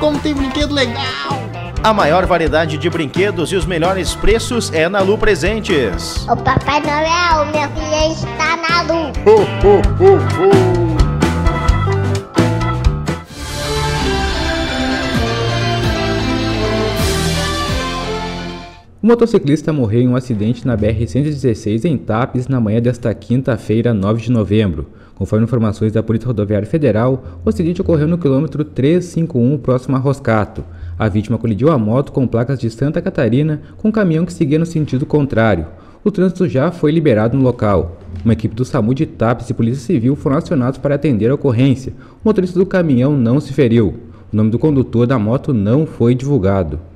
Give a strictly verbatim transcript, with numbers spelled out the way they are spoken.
como tem brinquedo legal! A maior variedade de brinquedos e os melhores preços é na Lu Presentes. O Papai Noel, meu filho está na Lu. Ho, ho, ho, ho. O motociclista morreu em um acidente na B R cento e dezesseis em Tapes na manhã desta quinta-feira, nove de novembro. Conforme informações da Polícia Rodoviária Federal, o acidente ocorreu no quilômetro trezentos e cinquenta e um, próximo a Roscato. A vítima colidiu a moto com placas de Santa Catarina com um caminhão que seguia no sentido contrário. O trânsito já foi liberado no local. Uma equipe do SAMU de Tapes e Polícia Civil foram acionados para atender a ocorrência. O motorista do caminhão não se feriu. O nome do condutor da moto não foi divulgado.